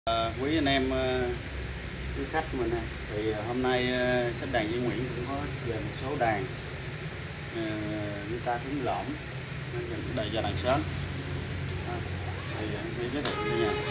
Quý anh em, quý khách của mình nè, thì hôm nay shop đàn Duy Nguyễn cũng có về một số đàn guitar cũng lõm đầy giờ đàn sến, thì anh sẽ giới thiệu cho nha.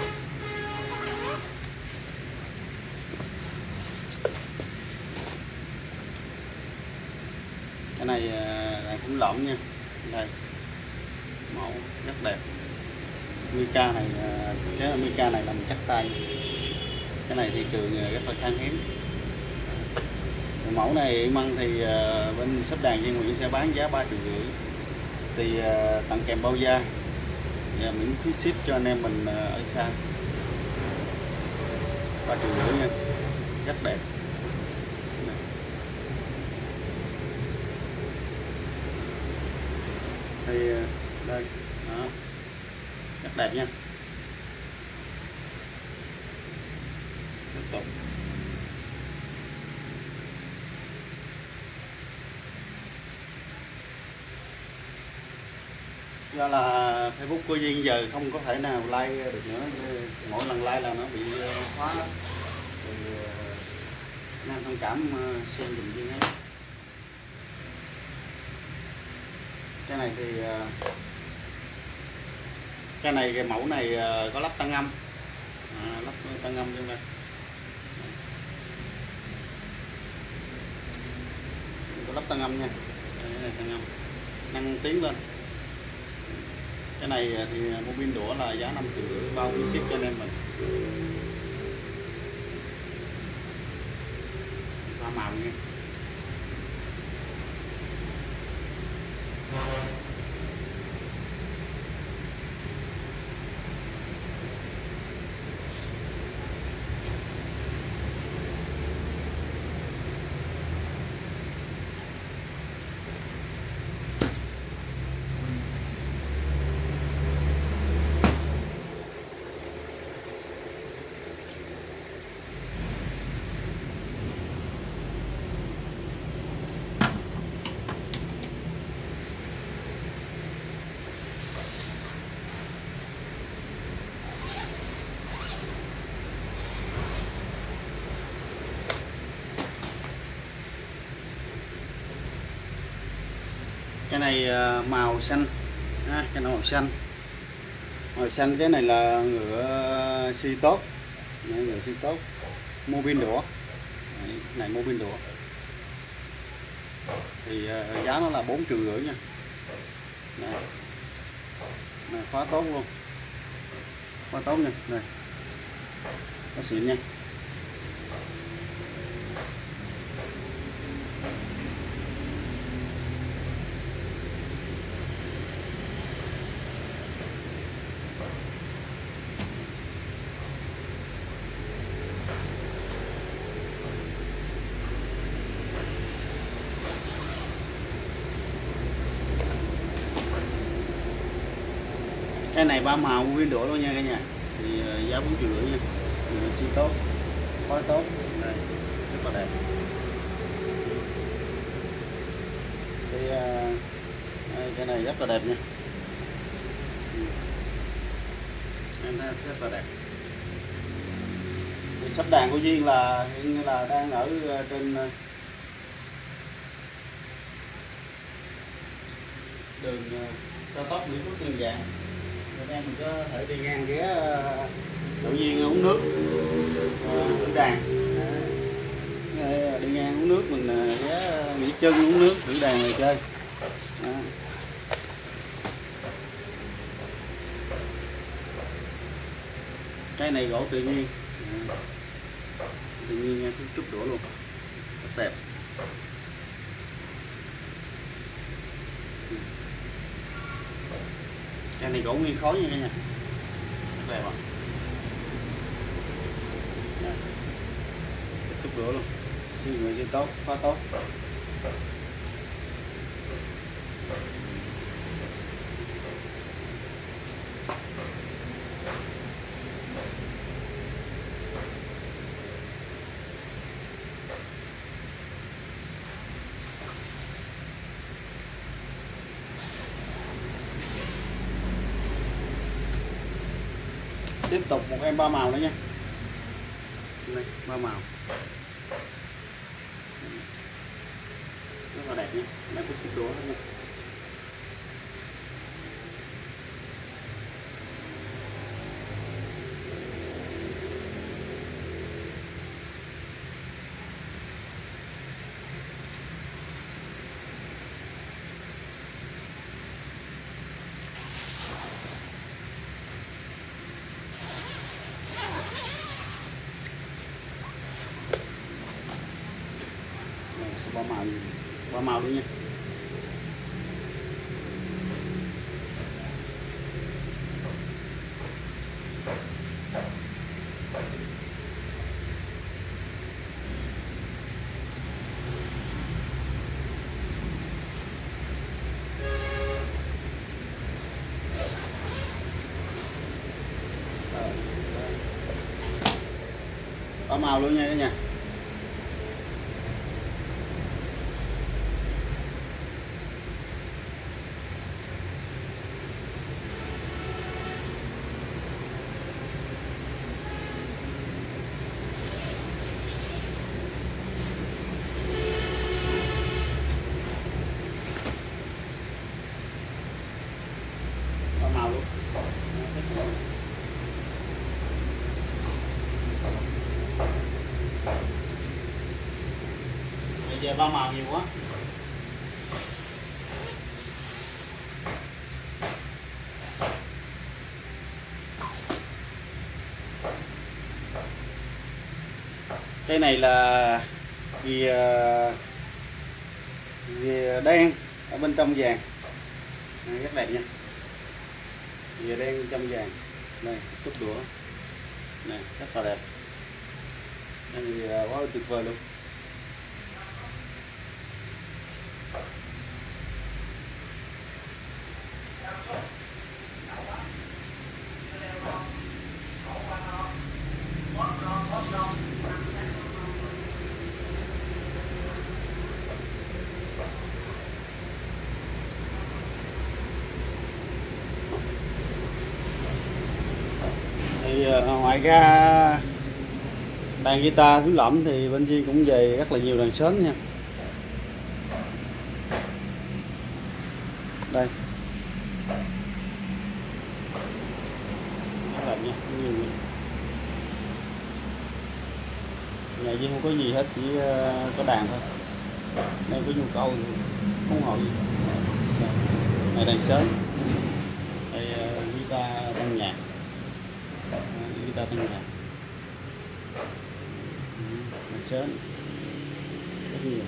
Cái này đàn cũng lõm nha, đây mẫu rất đẹp. Mica này, cái Mica này làm chắc tay, cái này thị trường rất là khan hiếm. Mẫu này măng thì bên shop đàn Duy Nguyễn sẽ bán giá 3,5 triệu, thì tặng kèm bao da và miễn phí ship cho anh em mình ở xa. 3,5 triệu nha, rất đẹp. Thì đây đó, rất đẹp nha. Tiếp tục do là Facebook của Duyên giờ không có thể nào like được nữa, mỗi lần like là nó bị khóa, thì nên thông cảm xem dùm Duyên ấy. Cái này thì cái mẫu này có lắp tăng âm, lắp tăng âm trong đây, có lắp tăng âm nha. Đây, cái này tăng âm năng tiến lên. Cái này thì mua pin đũa là giá 5,5 triệu bao phí ship cho anh em mình. Hoa màu nha. Cái này màu xanh, cái màu xanh, cái này là ngựa si tốt, ngựa si tốt, mua pin đũa, này mua pin đũa, thì giá nó là 4,5 triệu nha. Này, khóa tốt luôn, khóa tốt nha, này, có xịn nha. Cái này 3 màu nguyên đũa luôn nha cả nhà, thì giá 4,5 triệu nha. Si tốt, khói tốt, đây, rất là đẹp. Thì cái này rất là đẹp nha, em thấy rất là đẹp. Thì shop đàn của Duyên là hiện như là đang ở trên đường cao tốc Nguyễn Phước Tiền Giang. Anh em mình có thể đi ngang ghé Đậu Duyên uống nước, thử đàn. Đi ngang uống nước mình ghé nghỉ chân uống nước thử đàn này chơi. Đó. Cái này gỗ tự nhiên, tự nhiên nha, chút đũa luôn, rất đẹp. Cái này gỗ nguyên khối nha cả nhà, rất đẹp ạ. Chút đũa luôn, xi người xi tốt, khóa tốt. Tiếp tục một em 3 màu nữa nha. đây, ba màu rất là đẹp nha, đang có chút đũa hết nha. Ba màu luôn nha. Ba màu luôn nha cả nhà. Màu luôn. Bây giờ ba màu nhiều quá. Cái này là vì đen ở bên trong vàng, rất đẹp nha. Giờ đen trong vàng này, chút đũa này rất là đẹp, đây thì quá tuyệt vời luôn. Thì ngoài ra đàn guitar thím lẫm thì bên Duyên cũng về rất là nhiều đàn sến nha. Đây rất là nha, nhiều nha. Nhà Duyên không có gì hết, chỉ có đàn thôi. Đây có nhu cầu thì không hỏi gì. Này đàn sến, đây guitar tăng nhạc, guitar tăng nhạc, đàn sến rất nhiều.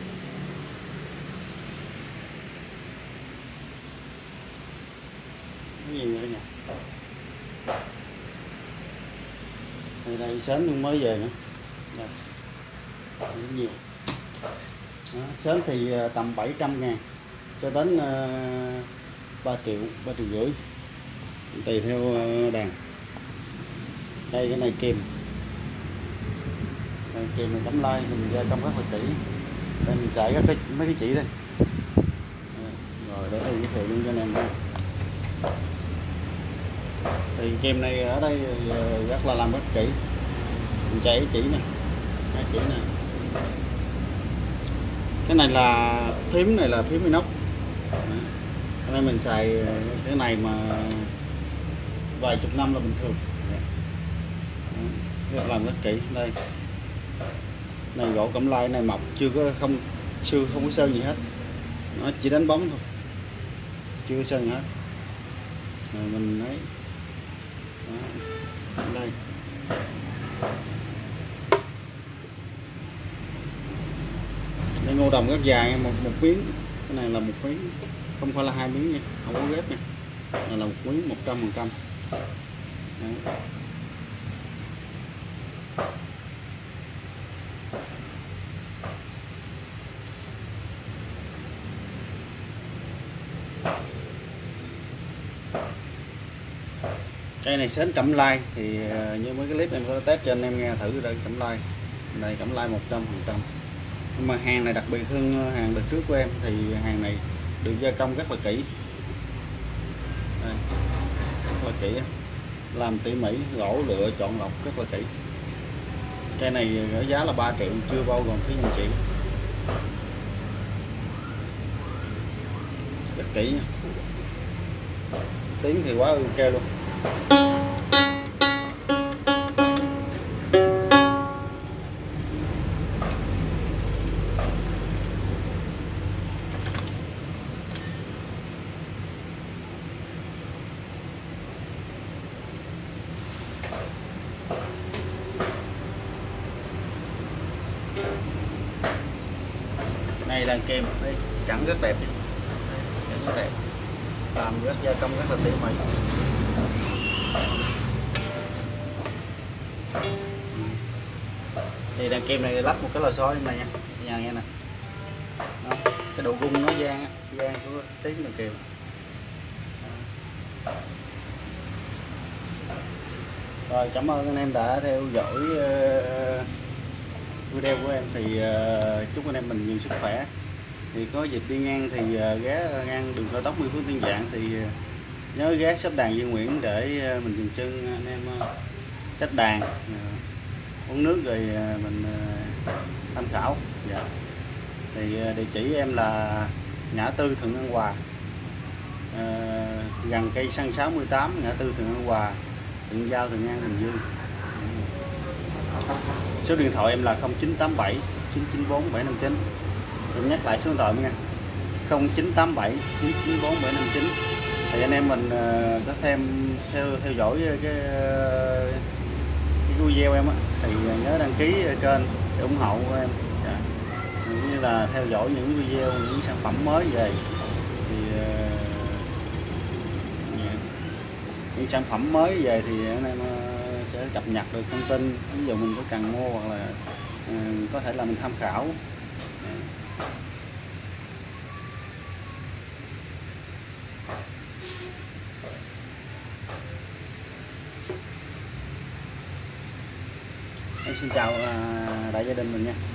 Cái gì nữa nha. Đây sến luôn mới về nữa. Đây. Rất nhiều. Đó, sến thì tầm 700.000 cho đến 3 triệu, 3,5 triệu, tùy theo đàn. Đây cái này kìm. Đây, kìm mình cắm lai mình gia công rất là kỹ. Đây mình chạy các mấy cái chỉ đây. Rồi để tôi giới thiệu luôn cho anh em đây. Thì kìm này ở đây rất là làm rất kỹ. Mình chạy cái chỉ nè, hai chỉ nè. Cái này là phím, này là phím inox. Cái này mình xài cái này mà vài chục năm là bình thường. Rất làm rất kỹ. Đây này gỗ cẩm lai này mọc chưa có không có sơn gì hết, nó chỉ đánh bóng thôi, chưa có sơn gì hết. Rồi mình lấy đó. Đây đây ngô đồng rất dài, một miếng. Cái này là một miếng, không phải là hai miếng nha, không có ghép nha. Này là một miếng 100%. Cây này sến cẩm lai thì như mấy cái clip em có test cho anh em nghe thử. Đây cẩm lai, đây cẩm lai 100%. Nhưng mà hàng này đặc biệt hơn hàng đợt trước của em, thì hàng này được gia công rất là kỹ. Đây, rất là kỹ, làm tỉ mỉ, gỗ lựa chọn lọc rất là kỹ. Cây này ở giá là 3 triệu chưa bao gồm phí vận chuyển. Rất kỹ nha. Tiếng thì quá ok luôn. Này là kèm cẳng rất đẹp, cẳng rất đẹp, làm rất gia công rất là tỉ mỉ. Thì đàn kèm này lắp một cái lò xo trong này nha, nhà nghe nè. Đó, cái độ gung nó gian của tiếng đàn kèm. Rồi, cảm ơn anh em đã theo dõi video của em. Thì chúc anh em mình nhiều sức khỏe. Thì có dịp đi ngang thì ghé ngang đường cao tốc Mỹ Phước Tiên Dạng thì nhớ ghé shop đàn Duy Nguyễn để mình dừng chân anh em test đàn, uống nước rồi mình tham khảo. Dạ. Thì địa chỉ em là ngã tư Thượng An Hòa, gần cây xăng 68, ngã tư Thượng An Hòa, Thuận Giao, Thuận An, Bình Dương. Số điện thoại em là 0987 994 759. Em nhắc lại số điện thoại nha, 0987 994 759. Thì anh em mình có theo dõi cái video em á, thì nhớ đăng ký kênh để ủng hộ của em. Dạ. Cũng như là theo dõi những video, những sản phẩm mới về. Thì những sản phẩm mới về thì anh em sẽ cập nhật được thông tin. Ví dụ mình có cần mua hoặc là có thể là mình tham khảo. Em xin chào đại gia đình mình nha.